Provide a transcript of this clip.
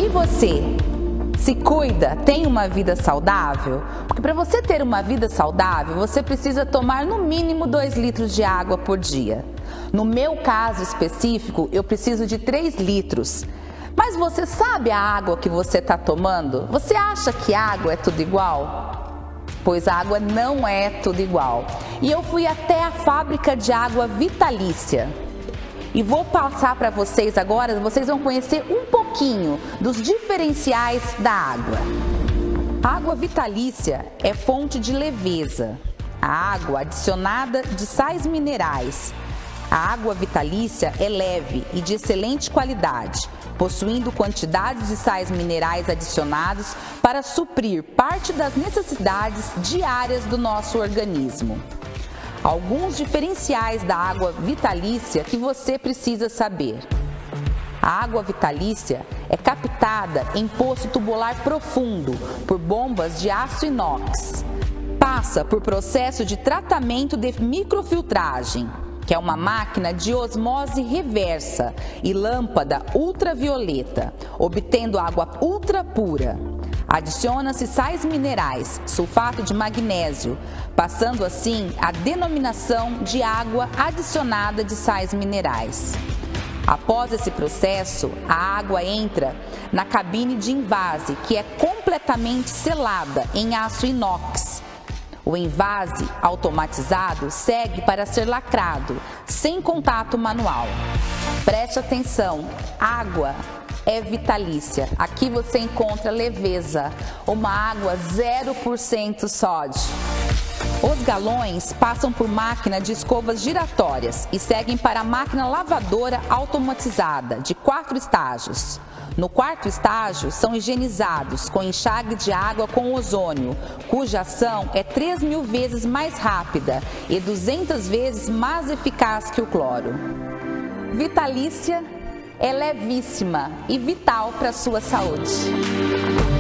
você se cuida, tem uma vida saudável? Porque para você ter uma vida saudável, você precisa tomar no mínimo 2 litros de água por dia. No meu caso específico, eu preciso de 3 litros. Mas você sabe a água que você está tomando? Você acha que água é tudo igual? Pois a água não é tudo igual. E eu fui até a fábrica de água Vitalícia. E vou passar para vocês agora, vocês vão conhecer um pouquinho dos diferenciais da água. A água Vitalícia é fonte de leveza. A água adicionada de sais minerais. A água Vitalícia é leve e de excelente qualidade, possuindo quantidades de sais minerais adicionados para suprir parte das necessidades diárias do nosso organismo. Alguns diferenciais da água Vitalícia que você precisa saber. A água Vitalícia é captada em poço tubular profundo por bombas de aço inox. Passa por processo de tratamento de microfiltragem, que é uma máquina de osmose reversa e lâmpada ultravioleta, obtendo água ultra pura. Adiciona-se sais minerais, sulfato de magnésio, passando assim a denominação de água adicionada de sais minerais. Após esse processo, a água entra na cabine de envase, que é completamente selada em aço inox. O envase automatizado segue para ser lacrado, sem contato manual. Preste atenção, água é Vitalícia. Aqui você encontra leveza, uma água 0% sódio. Os galões passam por máquina de escovas giratórias e seguem para a máquina lavadora automatizada de 4 estágios. No 4º estágio, são higienizados com enxágue de água com ozônio, cuja ação é 3.000 vezes mais rápida e 200 vezes mais eficaz que o cloro. Vitalícia é levíssima e vital para a sua saúde.